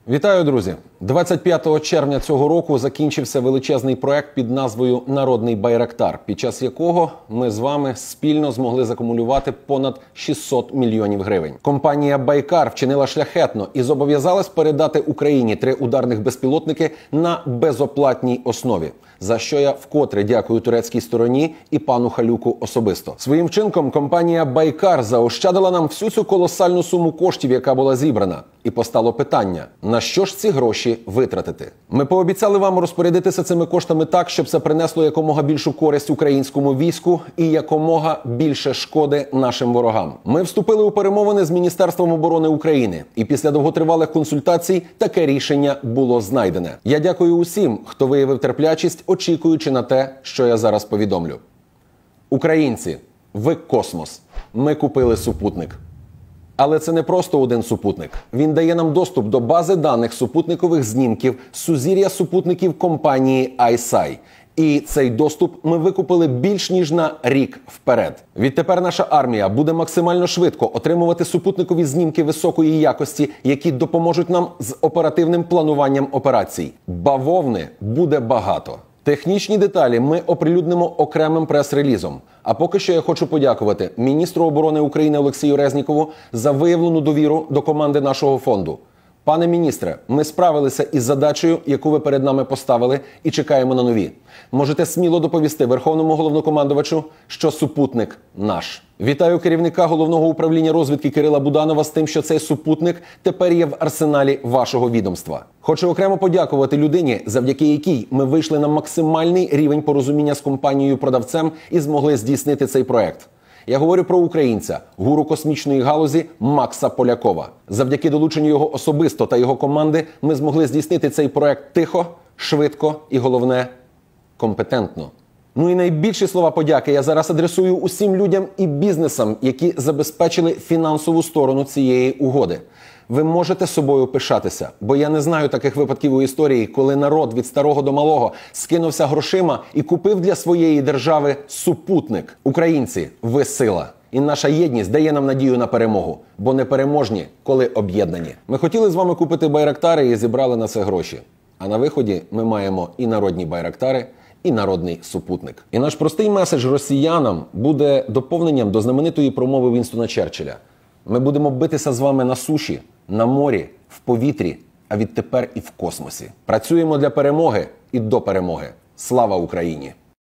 Вітаю, друзі! 25 червня цього року закінчився величезний проект під назвою «Народний Байрактар», під час якого ми з вами спільно змогли закумулювати понад 600 мільйонів гривень. Компанія «Байкар» вчинила шляхетно і зобов'язалась передати Україні 3 ударних безпілотники на безоплатній основі, за що я вкотре дякую турецькій стороні і пану Халюку особисто. Своїм вчинком компанія «Байкар» заощадила нам всю цю колосальну суму коштів, яка була зібрана. І постало питання, на що ж ці гроші витратити? Ми пообіцяли вам розпорядитися цими коштами так, щоб це принесло якомога більшу користь українському війську і якомога більше шкоди нашим ворогам. Ми вступили у перемовини з Міністерством оборони України, і після довготривалих консультацій таке рішення було знайдене. Я дякую усім, хто виявив терплячість, очікуючи на те, що я зараз повідомлю. Українці, ви космос. Ми купили супутник. Але це не просто один супутник. Він дає нам доступ до бази даних супутникових знімків сузір'я супутників компанії ICEYE. І цей доступ ми викупили більш ніж на рік вперед. Відтепер наша армія буде максимально швидко отримувати супутникові знімки високої якості, які допоможуть нам з оперативним плануванням операцій. Бавовни буде багато. Технічні деталі ми оприлюднимо окремим прес-релізом. А поки що я хочу подякувати міністру оборони України Олексію Резнікову за виявлену довіру до команди нашого фонду. Пане міністре, ми справилися із задачею, яку ви перед нами поставили, і чекаємо на нові. Можете сміло доповісти Верховному головнокомандувачу, що супутник наш. Вітаю керівника Головного управління розвідки Кирила Буданова з тим, що цей супутник тепер є в арсеналі вашого відомства. Хочу окремо подякувати людині, завдяки якій ми вийшли на максимальний рівень порозуміння з компанією-продавцем і змогли здійснити цей проект. Я говорю про українця, гуру космічної галузі Макса Полякова. Завдяки долученню його особисто та його команди ми змогли здійснити цей проект тихо, швидко і, головне, компетентно. Ну і найбільші слова подяки я зараз адресую усім людям і бізнесам, які забезпечили фінансову сторону цієї угоди. Ви можете собою пишатися, бо я не знаю таких випадків у історії, коли народ від старого до малого скинувся грошима і купив для своєї держави супутник. Українці, ви сила. І наша єдність дає нам надію на перемогу, бо непереможні, коли об'єднані. Ми хотіли з вами купити байрактари і зібрали на це гроші. А на виході ми маємо і народні байрактари, і народний супутник. І наш простий меседж росіянам буде доповненням до знаменитої промови Вінстона Черчилля. Ми будемо битися з вами на суші, на морі, в повітрі, а відтепер і в космосі. Працюємо для перемоги і до перемоги. Слава Україні!